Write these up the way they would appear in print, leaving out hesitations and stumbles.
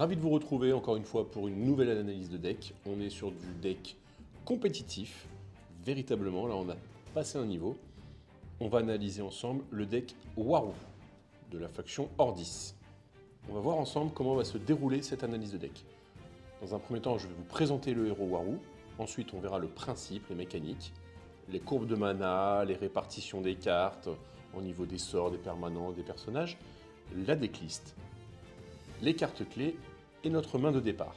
Ravi de vous retrouver encore une fois pour une nouvelle analyse de deck. On est sur du deck compétitif, véritablement, là on a passé un niveau. On va analyser ensemble le deck Waru de la faction Ordis. On va voir ensemble comment va se dérouler cette analyse de deck. Dans un premier temps, je vais vous présenter le héros Waru. Ensuite, on verra le principe, les mécaniques, les courbes de mana, les répartitions des cartes, au niveau des sorts, des permanents, des personnages, la decklist, les cartes clés et notre main de départ.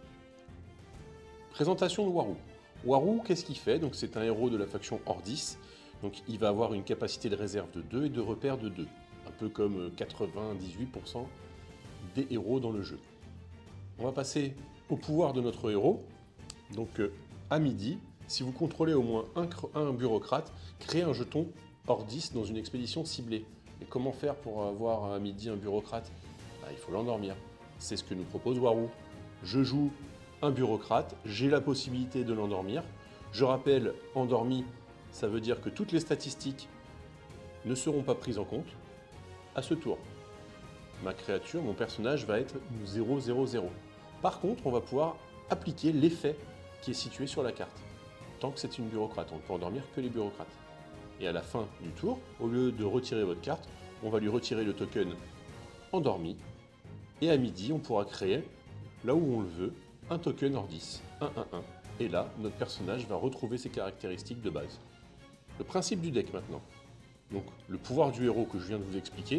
Présentation de Waru. Waru, qu'est-ce qu'il fait? Donc c'est un héros de la faction Ordis. Donc il va avoir une capacité de réserve de 2 et de repère de 2. Un peu comme 98% des héros dans le jeu. On va passer au pouvoir de notre héros. Donc à midi, si vous contrôlez au moins un bureaucrate, créez un jeton Ordis dans une expédition ciblée. Et comment faire pour avoir à midi un bureaucrate? Il faut l'endormir. C'est ce que nous propose Waru. Je joue un bureaucrate, j'ai la possibilité de l'endormir. Je rappelle, endormi, ça veut dire que toutes les statistiques ne seront pas prises en compte à ce tour. Ma créature, mon personnage va être 0-0-0. Par contre, on va pouvoir appliquer l'effet qui est situé sur la carte. Tant que c'est une bureaucrate, on ne peut endormir que les bureaucrates. Et à la fin du tour, au lieu de retirer votre carte, on va lui retirer le token endormi. Et à midi, on pourra créer, là où on le veut, un token Ordis, 1-1-1. Et là, notre personnage va retrouver ses caractéristiques de base. Le principe du deck maintenant. Donc, le pouvoir du héros que je viens de vous expliquer,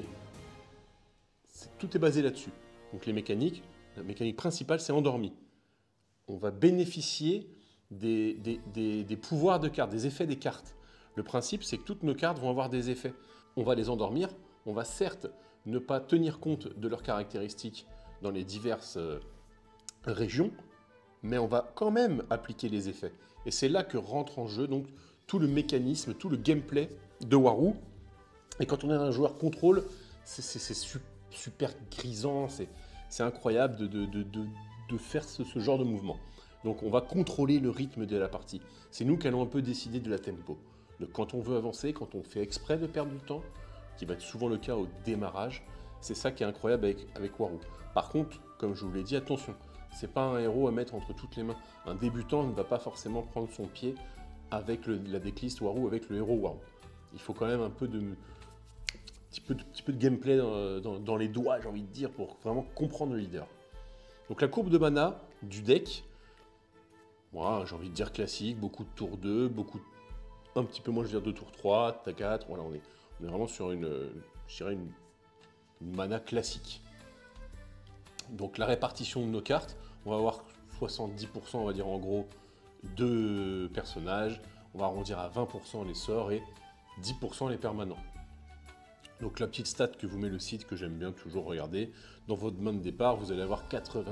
tout est basé là-dessus. Donc les mécaniques, la mécanique principale, c'est endormi. On va bénéficier des pouvoirs de cartes, des effets des cartes. Le principe, c'est que toutes nos cartes vont avoir des effets. On va les endormir, on va certes ne pas tenir compte de leurs caractéristiques dans les diverses régions, mais on va quand même appliquer les effets. Et c'est là que rentre en jeu donc tout le mécanisme, tout le gameplay de Waru. Et quand on est un joueur contrôle, c'est super grisant, c'est incroyable de faire ce genre de mouvement. Donc on va contrôler le rythme de la partie. C'est nous qui allons un peu décider de la tempo. Donc quand on veut avancer, quand on fait exprès de perdre du temps, qui va être souvent le cas au démarrage, c'est ça qui est incroyable avec Waru. Par contre, comme je vous l'ai dit, attention, c'est pas un héros à mettre entre toutes les mains. Un débutant ne va pas forcément prendre son pied avec la decklist Waru, avec le héros Waru. Il faut quand même un peu petit peu de gameplay dans les doigts, j'ai envie de dire, pour vraiment comprendre le leader. Donc la courbe de mana du deck, voilà, j'ai envie de dire classique, beaucoup de tour 2, un petit peu moins, je veux dire, de tour 3, ta 4, voilà, on est vraiment sur je dirais une mana classique. Donc la répartition de nos cartes, on va avoir 70%, on va dire en gros, de personnages, on va arrondir à 20% les sorts et 10% les permanents. Donc la petite stat que vous met le site, que j'aime bien toujours regarder, dans votre main de départ, vous allez avoir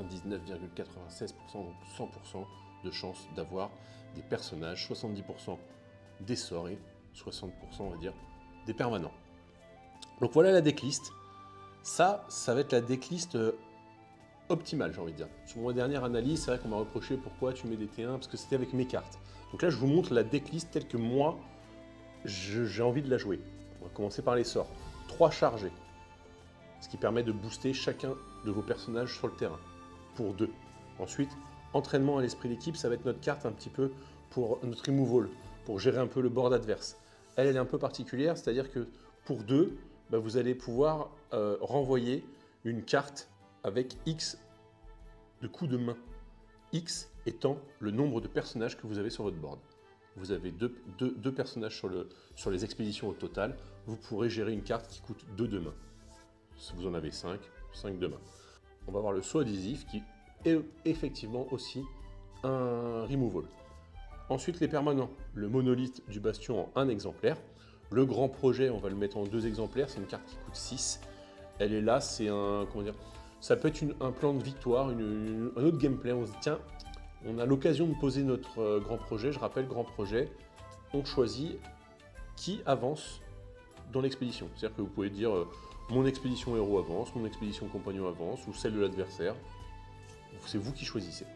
99,96%, donc 100% de chance d'avoir des personnages, 70% des sorts et 60%, on va dire, des permanents. Donc voilà la decklist. Ça va être la decklist optimale, j'ai envie de dire. Sur ma dernière analyse, c'est vrai qu'on m'a reproché pourquoi tu mets des T1, parce que c'était avec mes cartes. Donc là, je vous montre la decklist telle que moi, j'ai envie de la jouer. On va commencer par les sorts. 3 chargés, ce qui permet de booster chacun de vos personnages sur le terrain, pour 2. Ensuite, entraînement à l'esprit d'équipe, ça va être notre carte un petit peu pour notre removal, pour gérer un peu le board adverse. Elle est un peu particulière, c'est-à-dire que pour 2, vous allez pouvoir renvoyer une carte avec X de coups de main. X étant le nombre de personnages que vous avez sur votre board. Vous avez deux personnages sur les expéditions au total. Vous pourrez gérer une carte qui coûte 2 de main. Si vous en avez 5 de main. On va avoir le saut adhésif qui est effectivement aussi un removal. Ensuite, les permanents. Le monolithe du bastion en 1 exemplaire. Le grand projet, on va le mettre en 2 exemplaires. C'est une carte qui coûte 6. Elle est là, c'est un... Comment dire? Ça peut être un plan de victoire, un autre gameplay. On se dit, tiens, on a l'occasion de poser notre grand projet. Je rappelle, grand projet, on choisit qui avance dans l'expédition. C'est-à-dire que vous pouvez dire mon expédition héros avance, mon expédition compagnon avance, ou celle de l'adversaire. C'est vous qui choisissez.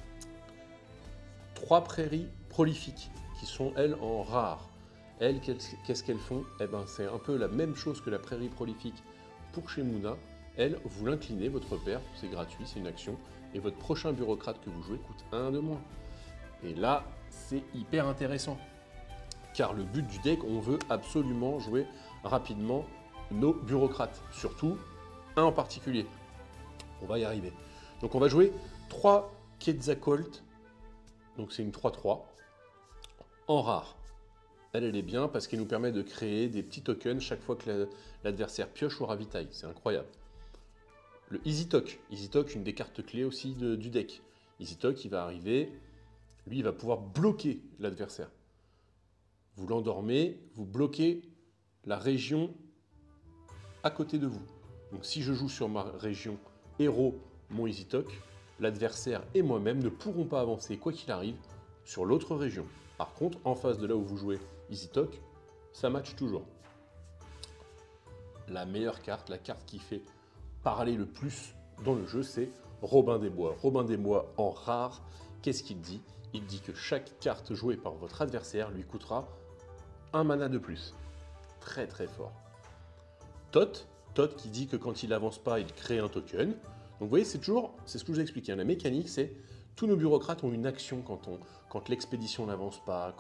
3 prairies prolifiques qui sont, elles, en rare. Elles, qu'est-ce qu'elles font? Eh ben, c'est un peu la même chose que la prairie prolifique pour chez Muna, elle, vous l'inclinez, votre paire, c'est gratuit, c'est une action, et votre prochain bureaucrate que vous jouez coûte 1 de moins. Et là, c'est hyper intéressant. Car le but du deck, on veut absolument jouer rapidement nos bureaucrates. Surtout, un en particulier. On va y arriver. Donc on va jouer 3 Quetzalcoatl. Donc c'est une 3-3 en rare. Elle est bien parce qu'elle nous permet de créer des petits tokens chaque fois que l'adversaire pioche ou ravitaille. C'est incroyable. Le Easy Talk. Easy Talk, une des cartes clés aussi du deck. Easy Talk, il va arriver, lui, il va pouvoir bloquer l'adversaire. Vous l'endormez, vous bloquez la région à côté de vous. Donc si je joue sur ma région héros, mon Easy Talk, l'adversaire et moi-même ne pourront pas avancer, quoi qu'il arrive, sur l'autre région. Par contre, en face de là où vous jouez Easy Talk, ça match toujours. La meilleure carte, la carte qui fait parler le plus dans le jeu, c'est Robin des Bois. Robin des Bois en rare, qu'est-ce qu'il dit? Il dit que chaque carte jouée par votre adversaire lui coûtera 1 mana de plus. Très très fort. Tot qui dit que quand il n'avance pas, il crée un token. Donc vous voyez, c'est ce que je vous ai expliqué. La mécanique, c'est tous nos bureaucrates ont une action quand l'expédition n'avance pas.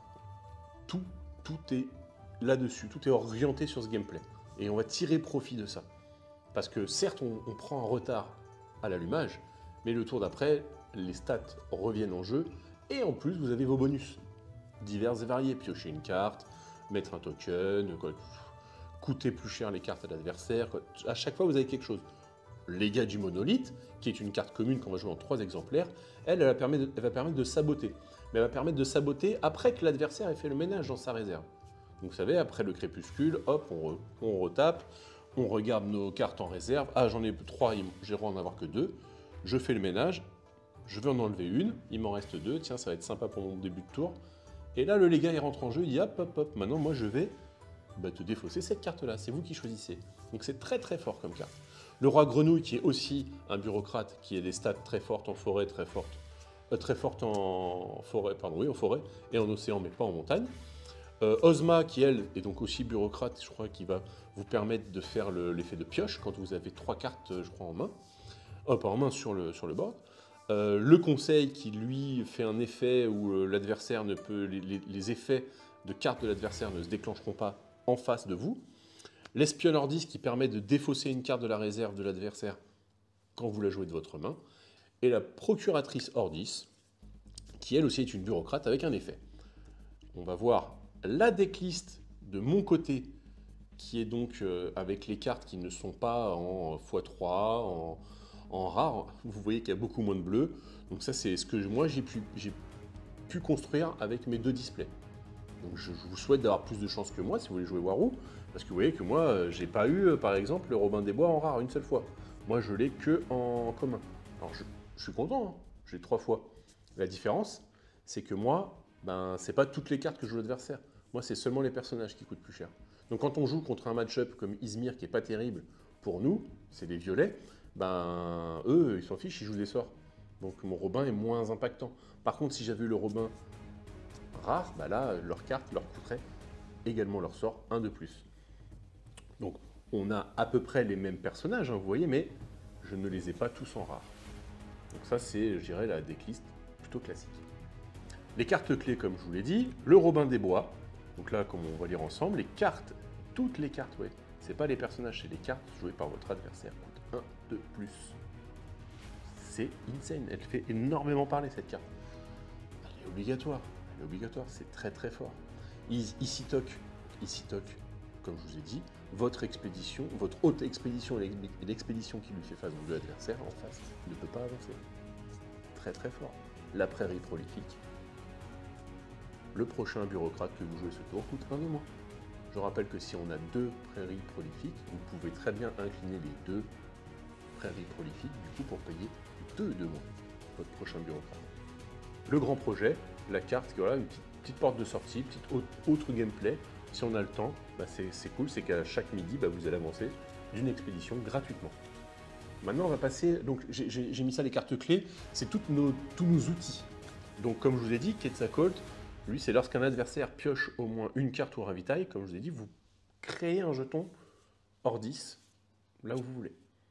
Tout est là-dessus, tout est orienté sur ce gameplay. Et on va tirer profit de ça. Parce que certes, on prend un retard à l'allumage, mais le tour d'après, les stats reviennent en jeu. Et en plus, vous avez vos bonus divers et variés. Piocher une carte, mettre un token, coûter plus cher les cartes à l'adversaire. À chaque fois, vous avez quelque chose. Les gars du monolithe, qui est une carte commune qu'on va jouer en 3 exemplaires, elle va permettre de saboter. Mais elle va permettre de saboter après que l'adversaire ait fait le ménage dans sa réserve. Donc vous savez, après le crépuscule, hop, on retape, on regarde nos cartes en réserve. Ah, j'en ai 3, j'ai le droit d'en avoir que 2. Je fais le ménage, je vais en enlever une, il m'en reste 2. Tiens, ça va être sympa pour mon début de tour. Et là, le légat, il rentre en jeu, il dit hop, hop, hop. Maintenant, moi, je vais te défausser cette carte-là. C'est vous qui choisissez. Donc c'est très très fort comme carte. Le roi grenouille, qui est aussi un bureaucrate, qui a des stats très fortes en forêt, très fortes en forêt, pardon, oui, en forêt et en océan, mais pas en montagne. Ozma, qui elle est donc aussi bureaucrate, je crois, qui va vous permettre de faire l'effet de pioche quand vous avez 3 cartes, je crois, en main. Pas en main, sur le board. Le conseil, qui lui fait un effet où l'adversaire ne peut. Les effets de cartes de l'adversaire ne se déclencheront pas en face de vous. L'espion Ordis, qui permet de défausser une carte de la réserve de l'adversaire quand vous la jouez de votre main. Et la procuratrice Ordis, qui elle aussi est une bureaucrate avec un effet. On va voir la decklist de mon côté, qui est donc avec les cartes qui ne sont pas en x3, en rare. Vous voyez qu'il y a beaucoup moins de bleu. Donc ça, c'est ce que moi j'ai pu construire avec mes 2 displays. Donc je vous souhaite d'avoir plus de chance que moi si vous voulez jouer Warou, parce que vous voyez que moi, j'ai pas eu, par exemple, le Robin des Bois en rare une seule fois. Moi, je l'ai que en commun. Alors je suis content, hein, j'ai 3 fois. La différence, c'est que moi, c'est pas toutes les cartes que joue l'adversaire. Moi, c'est seulement les personnages qui coûtent plus cher. Donc quand on joue contre un match-up comme Izmir, qui est pas terrible pour nous, c'est des violets, eux, ils s'en fichent, ils jouent des sorts. Donc mon Robin est moins impactant. Par contre, si j'avais eu le Robin rare, là, leur carte leur coûterait également leur sort 1 de plus. Donc on a à peu près les mêmes personnages, hein, vous voyez, mais je ne les ai pas tous en rare. Donc ça, c'est, je dirais, la decklist plutôt classique. Les cartes clés, comme je vous l'ai dit, le Robin des Bois. Donc là, comme on va lire ensemble, les cartes, toutes les cartes, ouais, c'est pas les personnages, c'est les cartes jouées par votre adversaire, coûtent 1 de plus. C'est insane, elle fait énormément parler cette carte. Elle est obligatoire, c'est très très fort. Easy Talk, comme je vous ai dit, votre expédition, votre haute expédition et l'expédition qui lui fait face au jeu adversaire en face ne peut pas avancer. Très très fort. La prairie prolifique. Le prochain bureaucrate que vous jouez ce tour coûte 1 de moins. Je rappelle que si on a 2 prairies prolifiques, vous pouvez très bien incliner les 2 prairies prolifiques, du coup pour payer 2 de moins votre prochain bureaucrate. Le grand projet, la carte, voilà, une petite porte de sortie, petite autre gameplay. Si on a le temps, c'est cool, c'est qu'à chaque midi, vous allez avancer d'une expédition gratuitement. Maintenant, on va passer, donc j'ai mis ça les cartes clés, c'est tous nos outils. Donc comme je vous ai dit, Quetzalcoatl, lui, c'est lorsqu'un adversaire pioche au moins une carte ou ravitaille, comme je vous ai dit, vous créez un jeton Ordis là où vous voulez.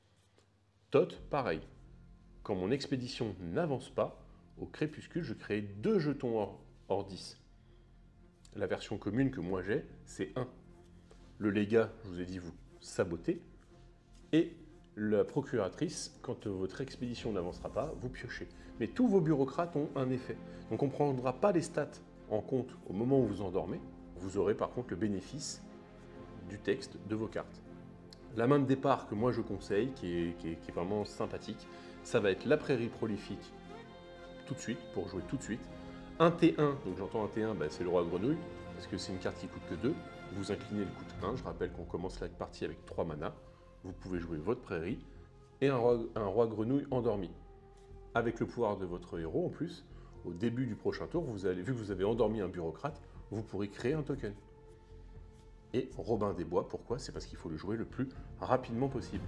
Tot, pareil. Quand mon expédition n'avance pas, au crépuscule, je crée 2 jetons hors 10. La version commune que moi j'ai, c'est 1. Le légat, je vous ai dit, vous sabotez. Et la procuratrice, quand votre expédition n'avancera pas, vous piochez. Mais tous vos bureaucrates ont un effet. Donc on ne prendra pas les stats en compte au moment où vous endormez. Vous aurez par contre le bénéfice du texte de vos cartes. La main de départ que moi je conseille, qui est vraiment sympathique, ça va être la prairie prolifique tout de suite, pour jouer tout de suite. Un T1, donc j'entends un T1, c'est le roi grenouille, parce que c'est une carte qui coûte que 2. Vous inclinez le coût 1, je rappelle qu'on commence la partie avec 3 manas. Vous pouvez jouer votre prairie et un roi grenouille endormi. Avec le pouvoir de votre héros en plus, au début du prochain tour, vu que vous avez endormi un bureaucrate, vous pourrez créer un token. Et Robin des Bois, pourquoi? C'est parce qu'il faut le jouer le plus rapidement possible.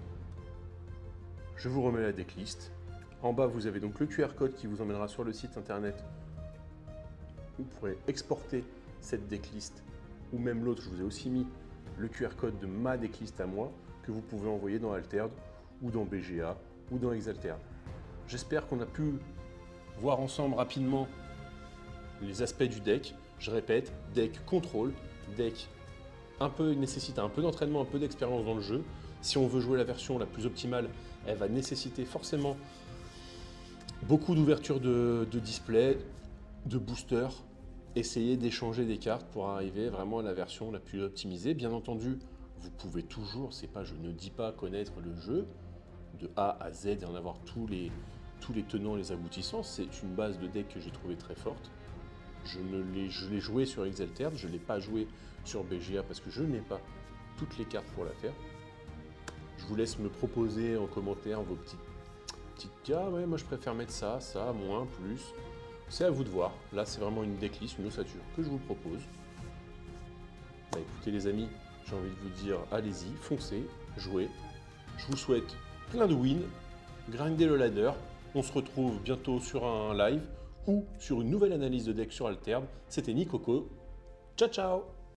Je vous remets la decklist. En bas, vous avez donc le QR code qui vous emmènera sur le site internet. Vous pourrez exporter cette decklist, ou même l'autre, je vous ai aussi mis le QR code de ma decklist à moi, que vous pouvez envoyer dans Altered, ou dans BGA, ou dans Exalted. J'espère qu'on a pu voir ensemble rapidement les aspects du deck. Je répète, deck contrôle, deck nécessite un peu d'entraînement, un peu d'expérience dans le jeu. Si on veut jouer la version la plus optimale, elle va nécessiter forcément beaucoup d'ouverture de display, de booster. Essayez d'échanger des cartes pour arriver vraiment à la version la plus optimisée. Bien entendu, vous pouvez toujours, je ne dis pas connaître le jeu de A à Z et en avoir tous les tenants, les aboutissants. C'est une base de deck que j'ai trouvé très forte. Je l'ai joué sur Exalted, je ne l'ai pas joué sur BGA parce que je n'ai pas toutes les cartes pour la faire. Je vous laisse me proposer en commentaire vos petites ah ouais, moi je préfère mettre ça, moins, plus. C'est à vous de voir. Là, c'est vraiment une decklist, une ossature que je vous propose. Écoutez les amis, j'ai envie de vous dire, allez-y, foncez, jouez. Je vous souhaite plein de wins, grindez le ladder. On se retrouve bientôt sur un live ou sur une nouvelle analyse de deck sur Altered. C'était Nicoco. Ciao, ciao!